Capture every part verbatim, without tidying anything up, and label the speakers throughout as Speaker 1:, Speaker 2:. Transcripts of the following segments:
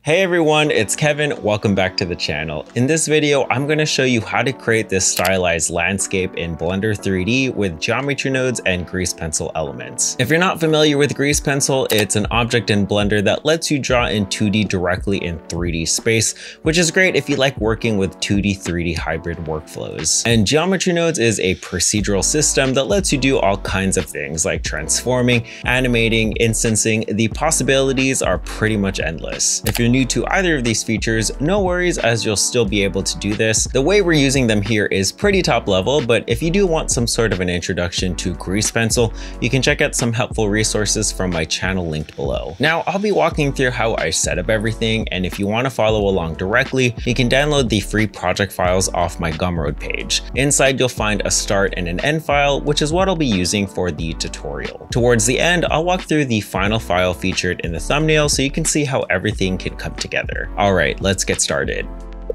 Speaker 1: Hey everyone, it's Kevin. Welcome back to the channel. In this video, I'm going to show you how to create this stylized landscape in Blender three D with geometry nodes and grease pencil elements. If you're not familiar with grease pencil, it's an object in Blender that lets you draw in two D directly in three D space, which is great if you like working with two D three D hybrid workflows. And geometry nodes is a procedural system that lets you do all kinds of things like transforming, animating, instancing. The possibilities are pretty much endless. If you're new to either of these features, no worries, as you'll still be able to do this. The way we're using them here is pretty top level, but if you do want some sort of an introduction to grease pencil, you can check out some helpful resources from my channel linked below. Now, I'll be walking through how I set up everything, and if you want to follow along directly, you can download the free project files off my Gumroad page. Inside, you'll find a start and an end file, which is what I'll be using for the tutorial. Towards the end, I'll walk through the final file featured in the thumbnail so you can see how everything can come together. All right, let's get started.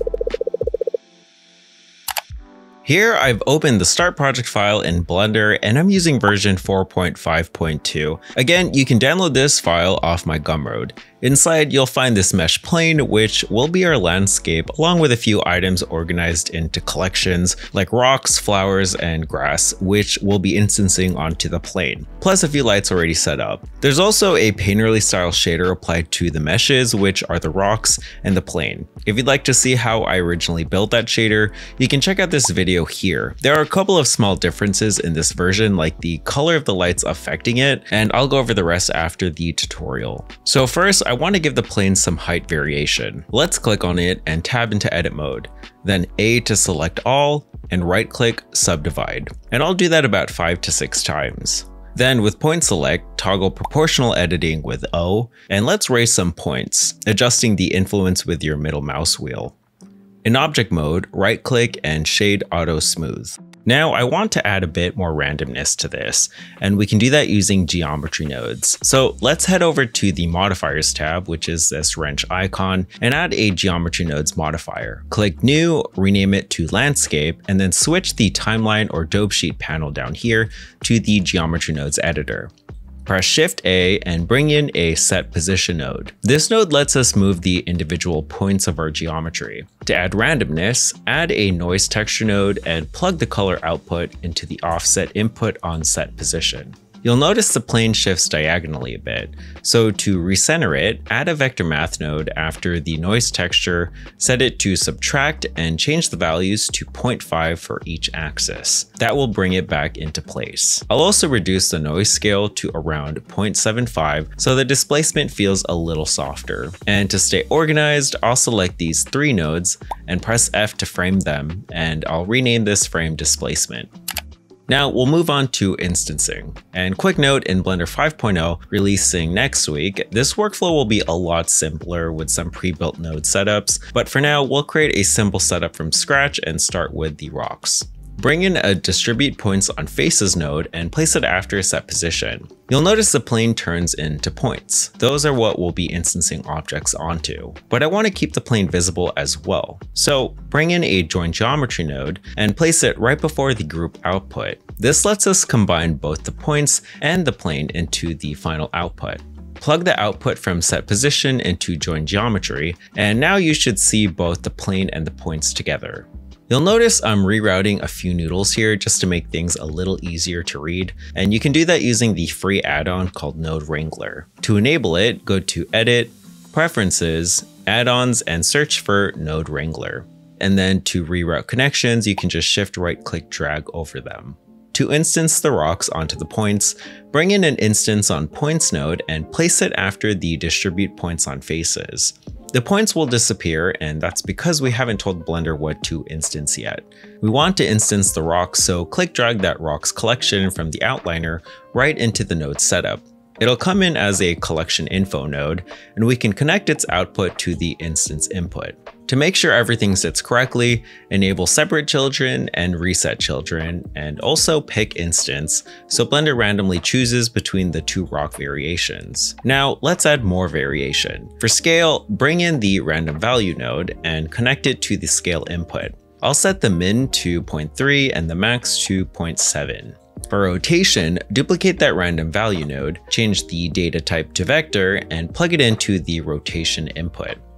Speaker 1: Here I've opened the start project file in Blender and I'm using version four point five point two. Again, you can download this file off my Gumroad. Inside, you'll find this mesh plane, which will be our landscape, along with a few items organized into collections like rocks, flowers, and grass, which will be instancing onto the plane, plus a few lights already set up. There's also a painterly style shader applied to the meshes, which are the rocks and the plane. If you'd like to see how I originally built that shader, you can check out this video here. There are a couple of small differences in this version, like the color of the lights affecting it, and I'll go over the rest after the tutorial. So first, I want to give the plane some height variation. Let's click on it and tab into edit mode, then A to select all, and right click subdivide. And I'll do that about five to six times. Then with point select, toggle proportional editing with O, and let's raise some points, adjusting the influence with your middle mouse wheel. In object mode, right click and shade auto smooth. Now I want to add a bit more randomness to this, and we can do that using geometry nodes. So let's head over to the modifiers tab, which is this wrench icon, and add a geometry nodes modifier. Click new, rename it to landscape, and then switch the timeline or dope sheet panel down here to the geometry nodes editor. Press Shift A and bring in a set position node. This node lets us move the individual points of our geometry. To add randomness, add a noise texture node and plug the color output into the offset input on set position. You'll notice the plane shifts diagonally a bit, so to recenter it, add a vector math node after the noise texture, set it to subtract, and change the values to zero point five for each axis. That will bring it back into place. I'll also reduce the noise scale to around zero point seven five so the displacement feels a little softer. And to stay organized, I'll select these three nodes and press F to frame them, and I'll rename this frame displacement. Now we'll move on to instancing. And quick note, in Blender five point oh releasing next week, this workflow will be a lot simpler with some pre-built node setups, but for now we'll create a simple setup from scratch and start with the rocks. Bring in a distribute points on faces node and place it after a set position. You'll notice the plane turns into points. Those are what we'll be instancing objects onto, but I want to keep the plane visible as well. So bring in a join geometry node and place it right before the group output. This lets us combine both the points and the plane into the final output. Plug the output from set position into join geometry, and now you should see both the plane and the points together. You'll notice I'm rerouting a few noodles here just to make things a little easier to read, and you can do that using the free add-on called Node Wrangler. To enable it, go to Edit, Preferences, Add-ons, and search for Node Wrangler. And then to reroute connections, you can just shift right click drag over them. To instance the rocks onto the points, bring in an instance on points node and place it after the distribute points on faces. The points will disappear, and that's because we haven't told Blender what to instance yet. We want to instance the rocks, so click drag that rocks collection from the outliner right into the node setup. It'll come in as a collection info node, and we can connect its output to the instance input. To make sure everything sits correctly, enable separate children and reset children, and also pick instance, so Blender randomly chooses between the two rock variations. Now let's add more variation. For scale, bring in the random value node and connect it to the scale input. I'll set the min to zero point three and the max to zero point seven. For rotation, duplicate that random value node, change the data type to vector, and plug it into the rotation input.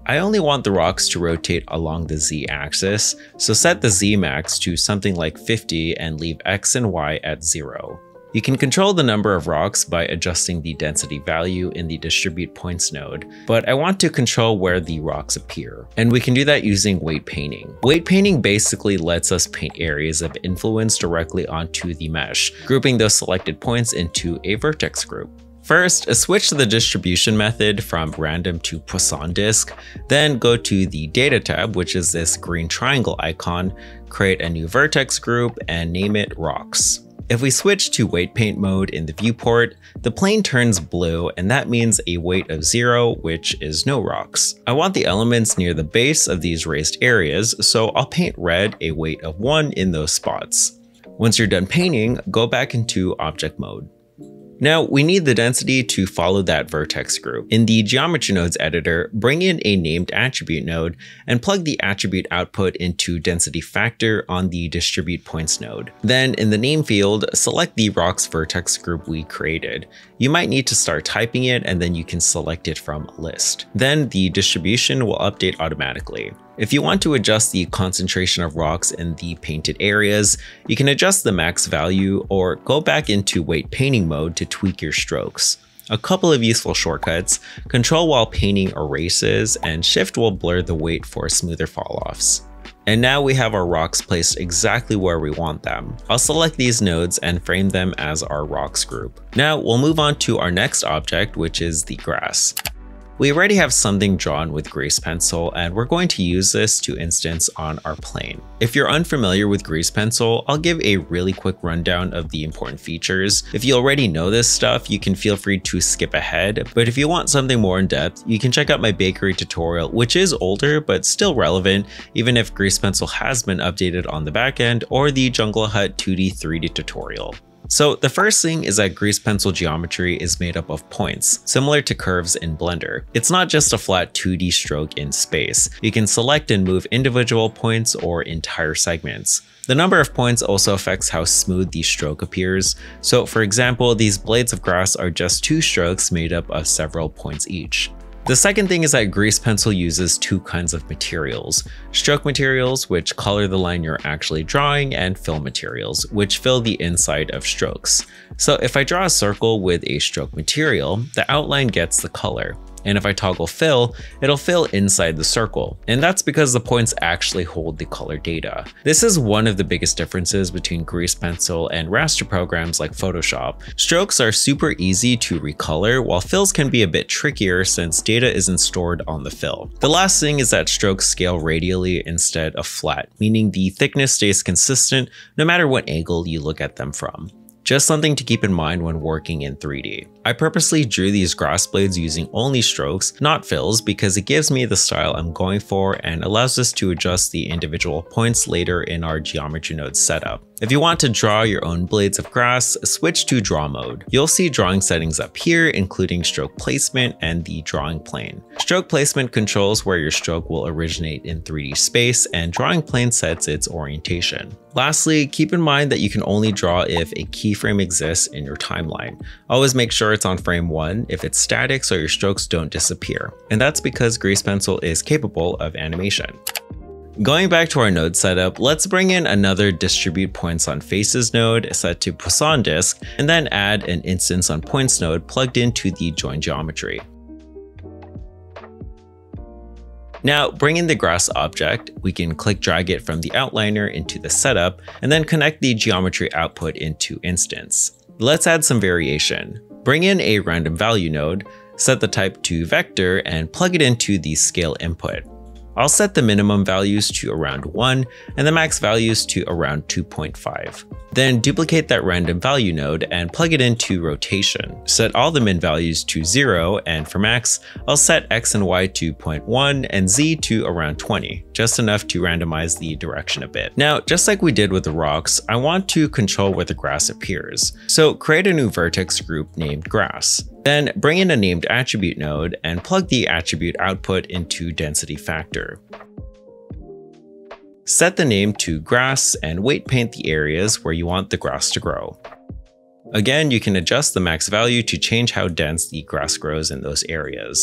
Speaker 1: I only want the rocks to rotate along the z-axis, so set the z-max to something like fifty and leave x and y at zero. You can control the number of rocks by adjusting the density value in the distribute points node, but I want to control where the rocks appear, and we can do that using weight painting. Weight painting basically lets us paint areas of influence directly onto the mesh, grouping those selected points into a vertex group. First, switch to the distribution method from random to Poisson disk, then go to the data tab, which is this green triangle icon, create a new vertex group and name it rocks. If we switch to weight paint mode in the viewport, the plane turns blue, and that means a weight of zero, which is no rocks. I want the elements near the base of these raised areas, so I'll paint red a weight of one in those spots. Once you're done painting, go back into object mode. Now, we need the density to follow that vertex group. In the geometry nodes editor, bring in a named attribute node and plug the attribute output into density factor on the distribute points node. Then in the name field, select the rocks vertex group we created. You might need to start typing it and then you can select it from list. Then the distribution will update automatically. If you want to adjust the concentration of rocks in the painted areas, you can adjust the max value or go back into weight painting mode to tweak your strokes. A couple of useful shortcuts: Control while painting erases, and Shift will blur the weight for smoother fall-offs. And now we have our rocks placed exactly where we want them. I'll select these nodes and frame them as our rocks group. Now we'll move on to our next object, which is the grass. We already have something drawn with grease pencil, and we're going to use this to instance on our plane. If you're unfamiliar with grease pencil, I'll give a really quick rundown of the important features. If you already know this stuff, you can feel free to skip ahead, but if you want something more in depth, you can check out my bakery tutorial, which is older but still relevant even if grease pencil has been updated on the back end, or the Jungle Hut two D three D tutorial. So the first thing is that grease pencil geometry is made up of points, similar to curves in Blender. It's not just a flat two D stroke in space. You can select and move individual points or entire segments. The number of points also affects how smooth the stroke appears. So for example, these blades of grass are just two strokes made up of several points each. The second thing is that grease pencil uses two kinds of materials: stroke materials, which color the line you're actually drawing, and fill materials, which fill the inside of strokes. So if I draw a circle with a stroke material, the outline gets the color. And if I toggle fill, it'll fill inside the circle. And that's because the points actually hold the color data. This is one of the biggest differences between grease pencil and raster programs like Photoshop. Strokes are super easy to recolor, while fills can be a bit trickier since data isn't stored on the fill. The last thing is that strokes scale radially instead of flat, meaning the thickness stays consistent no matter what angle you look at them from. Just something to keep in mind when working in three D. I purposely drew these grass blades using only strokes, not fills, because it gives me the style I'm going for and allows us to adjust the individual points later in our geometry node setup. If you want to draw your own blades of grass, switch to draw mode. You'll see drawing settings up here, including stroke placement and the drawing plane. Stroke placement controls where your stroke will originate in three D space, and drawing plane sets its orientation. Lastly, keep in mind that you can only draw if a keyframe exists in your timeline. Always make sure it's on frame one if it's static so your strokes don't disappear. And that's because grease pencil is capable of animation. Going back to our node setup, let's bring in another distribute points on faces node set to Poisson disk, and then add an instance on points node plugged into the join geometry. Now bring in the grass object. We can click drag it from the outliner into the setup, and then connect the geometry output into instance. Let's add some variation. Bring in a random value node, set the type to vector, and plug it into the scale input. I'll set the minimum values to around one and the max values to around two point five. Then duplicate that random value node and plug it into rotation. Set all the min values to zero, and for max, I'll set x and y to zero point one and z to around twenty, just enough to randomize the direction a bit. Now, just like we did with the rocks, I want to control where the grass appears. So create a new vertex group named grass. Then bring in a named attribute node and plug the attribute output into density factor. Set the name to grass and weight paint the areas where you want the grass to grow. Again, you can adjust the max value to change how dense the grass grows in those areas.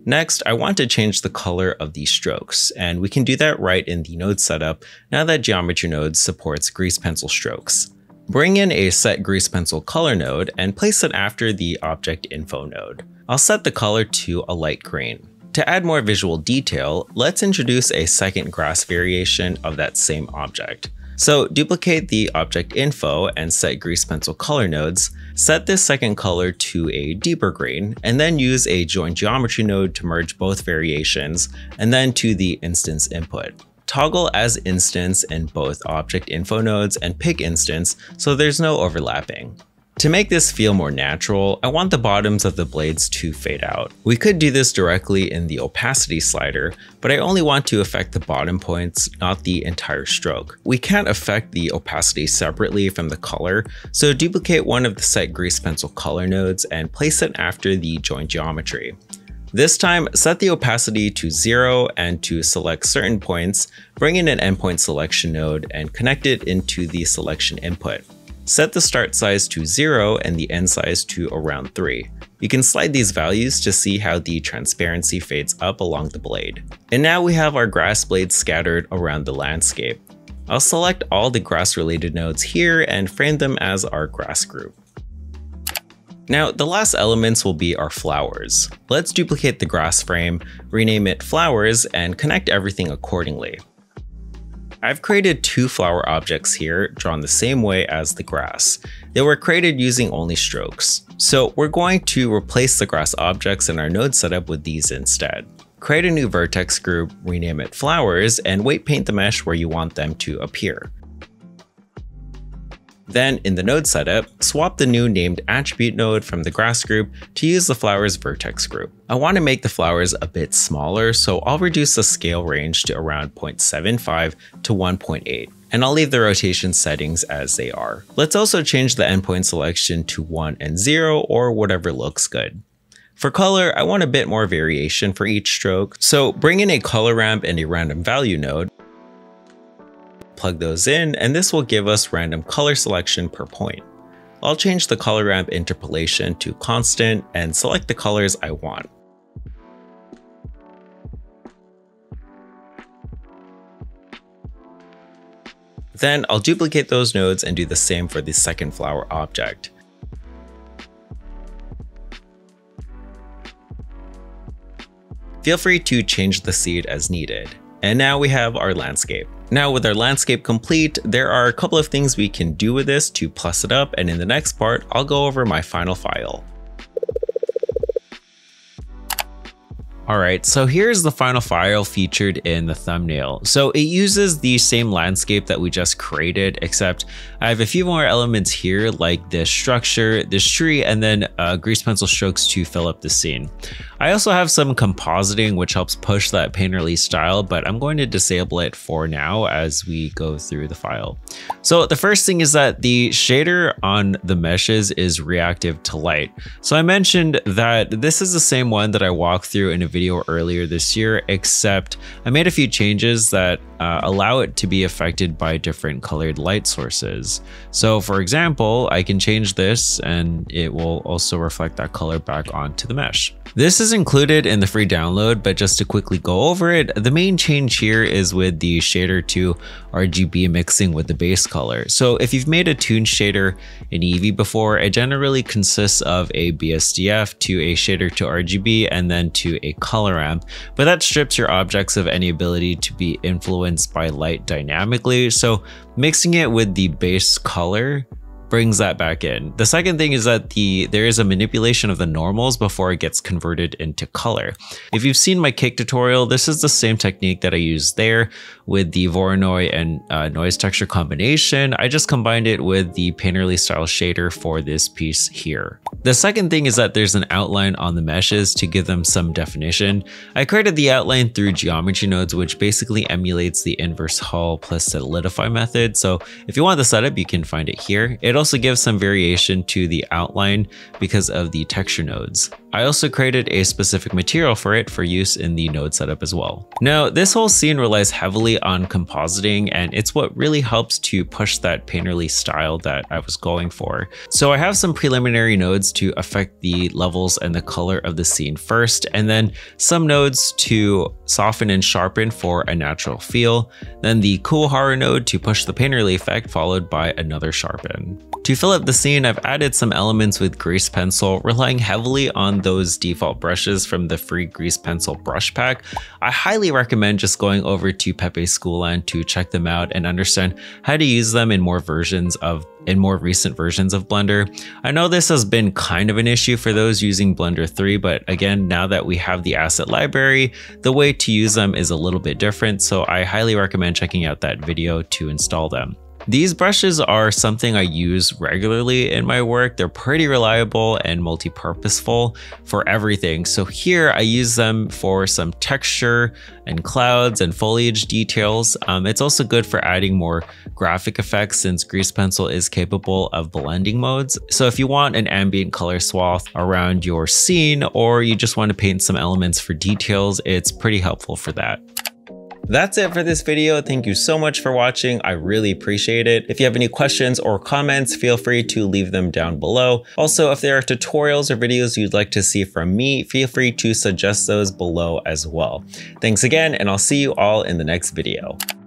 Speaker 1: Next, I want to change the color of these strokes, and we can do that right in the node setup now that Geometry Node supports grease pencil strokes. Bring in a set grease pencil color node and place it after the object info node. I'll set the color to a light green. To add more visual detail, let's introduce a second grass variation of that same object. So duplicate the object info and set grease pencil color nodes, set this second color to a deeper green, and then use a join geometry node to merge both variations, and then to the instance input. Toggle as instance in both object info nodes and pick instance so there's no overlapping. To make this feel more natural, I want the bottoms of the blades to fade out. We could do this directly in the opacity slider, but I only want to affect the bottom points, not the entire stroke. We can't affect the opacity separately from the color, so duplicate one of the set grease pencil color nodes and place it after the join geometry. This time, set the opacity to zero, and to select certain points, bring in an endpoint selection node and connect it into the selection input. Set the start size to zero and the end size to around three. You can slide these values to see how the transparency fades up along the blade. And now we have our grass blades scattered around the landscape. I'll select all the grass related nodes here and frame them as our grass group. Now, the last elements will be our flowers. Let's duplicate the grass frame, rename it flowers, and connect everything accordingly. I've created two flower objects here, drawn the same way as the grass. They were created using only strokes. So we're going to replace the grass objects in our node setup with these instead. Create a new vertex group, rename it flowers, and weight paint the mesh where you want them to appear. Then in the node setup, swap the new named attribute node from the grass group to use the flowers vertex group. I want to make the flowers a bit smaller, so I'll reduce the scale range to around zero point seven five to one point eight, and I'll leave the rotation settings as they are. Let's also change the endpoint selection to one and zero or whatever looks good. For color, I want a bit more variation for each stroke, so bring in a color ramp and a random value node. Plug those in, and this will give us random color selection per point. I'll change the color ramp interpolation to constant and select the colors I want. Then I'll duplicate those nodes and do the same for the second flower object. Feel free to change the seed as needed. And now we have our landscape. Now with our landscape complete, there are a couple of things we can do with this to plus it up, and in the next part, I'll go over my final file. Alright, so here's the final file featured in the thumbnail. So it uses the same landscape that we just created, except I have a few more elements here like this structure, this tree, and then uh, grease pencil strokes to fill up the scene. I also have some compositing which helps push that painterly style, but I'm going to disable it for now as we go through the file. So the first thing is that the shader on the meshes is reactive to light. So I mentioned that this is the same one that I walked through in a video earlier this year, except I made a few changes that uh, allow it to be affected by different colored light sources. So for example, I can change this and it will also reflect that color back onto the mesh. This is included in the free download, but just to quickly go over it, the main change here is with the shader to R G B mixing with the base color. So if you've made a toon shader in Eevee before, it generally consists of a B S D F to a shader to R G B and then to a color ramp, but that strips your objects of any ability to be influenced by light dynamically. So mixing it with the base color brings that back in. The second thing is that the there is a manipulation of the normals before it gets converted into color. If you've seen my cake tutorial, this is the same technique that I used there with the Voronoi and uh, noise texture combination. I just combined it with the painterly style shader for this piece here. The second thing is that there's an outline on the meshes to give them some definition. I created the outline through geometry nodes, which basically emulates the inverse hull plus solidify method. So if you want the setup, you can find it here. It also gives some variation to the outline because of the texture nodes. I also created a specific material for it for use in the node setup as well. Now, this whole scene relies heavily on compositing, and it's what really helps to push that painterly style that I was going for. So I have some preliminary nodes to affect the levels and the color of the scene first, and then some nodes to soften and sharpen for a natural feel, then the cool horror node to push the painterly effect, followed by another sharpen. To fill up the scene, I've added some elements with grease pencil, relying heavily on those default brushes from the free grease pencil brush pack. I highly recommend just going over to Pepe Schoolland to check them out and understand how to use them in more versions of in more recent versions of Blender. I know this has been kind of an issue for those using Blender three, but again, now that we have the asset library, the way to use them is a little bit different, so I highly recommend checking out that video to install them. These brushes are something I use regularly in my work. They're pretty reliable and multi-purposeful for everything. So here I use them for some texture and clouds and foliage details. Um, it's also good for adding more graphic effects since grease pencil is capable of blending modes. So if you want an ambient color swath around your scene, or you just want to paint some elements for details, it's pretty helpful for that. That's it for this video. Thank you so much for watching. I really appreciate it. If you have any questions or comments, feel free to leave them down below. Also, if there are tutorials or videos you'd like to see from me, feel free to suggest those below as well. Thanks again, and I'll see you all in the next video.